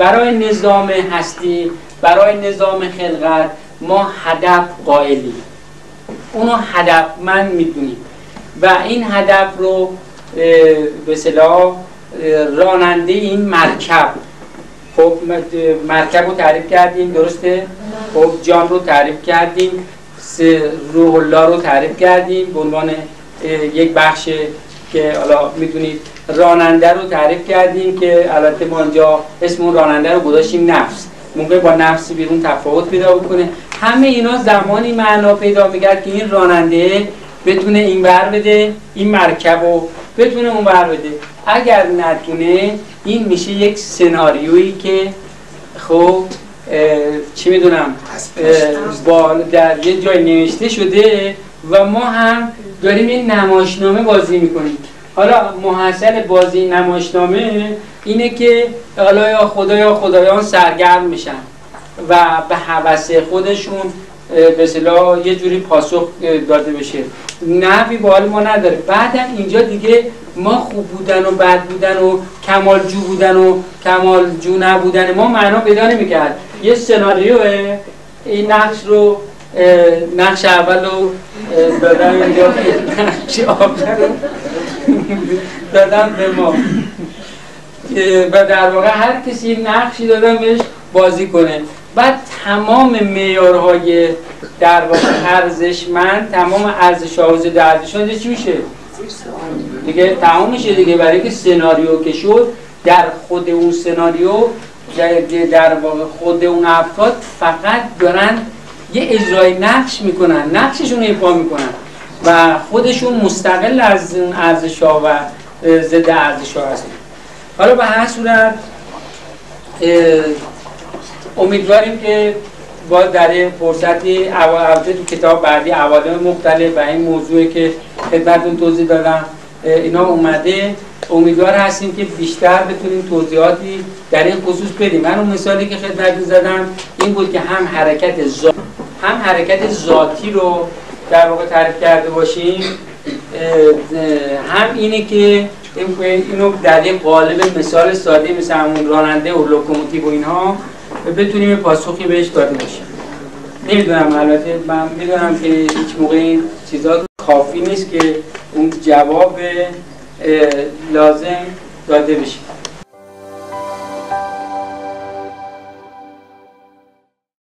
برای نظام هستی، برای نظام خلقت ما هدف قائلیم، اونو هدفمند میدونیم و این هدف رو به اصطلاح راننده این مرکب، خب مرکب رو تعریف کردیم درسته؟ خب جان رو تعریف کردیم، روح الله رو تعریف کردیم به عنوان یک بخش که حالا میدونید، راننده رو تعریف کردیم که البته ما اینجا اسم اون راننده رو گذاشتیم نفس، ممکن با نفس بیرون تفاوت پیدا بکنه. همه اینا زمانی معنا پیدا می‌کرد که این راننده بتونه این ور بده، این مرکب رو بتونه اون ور بده. اگر نتونه این میشه یک سناریویی که خب چی میدونم در یه جای نوشته شده و ما هم داریم این نمایشنامه بازی میکنیم. حالا محصل بازی نمایشنامه اینه که حالا یا خدا یا خدایان سرگرم میشن و به هوس خودشون به اصطلاح یه جوری پاسخ داده بشه، نحوی به حال ما نداره. بعدم اینجا دیگه ما خوب بودن و بد بودن و کمالجو بودن و کمالجو نبودن ما معنا پیدا نمی‌کرد. یه سناریوه، این نقش اول رو دادم اینجا، نقش آخر رو دادم به ما و در واقع هر کسی نقشی دادم بهش بازی کنه. بعد تمام معیارهای در واقع ارزشمند، تمام ارزش‌ها و ضد ارزش‌ها چی میشه؟ دیگه تمام میشه دیگه، برای که سناریو که شد در خود اون سناریو در واقع خود اون افراد فقط دارن یه اجرای نقش میکنن، نقششون ایفا میکنن و خودشون مستقل از اون ارزش‌ها و ضد ارزش‌ها هستن. حالا به هر صورت امیدواریم که با در فرصتی البته تو کتاب بعدی عوالم مختلف و این موضوعی که خدمتتون توضیح دادم اینا اومده، امیدوار هستیم که بیشتر بتونیم توضیحاتی در این خصوص بدیم. من اون مثالی که خدمتتون زدم این بود که هم حرکت ذاتی رو در واقع تعریف کرده باشیم، هم اینه که اینو در یک قالب مثال ساده مثل همون راننده و لوکوموتیو و اینها بتونیم پاسخی بهش داده باشیم. نمیدونم، البته من میدونم که هیچ موقع این چیزا کافی نیست که اون جواب لازم داده بشه.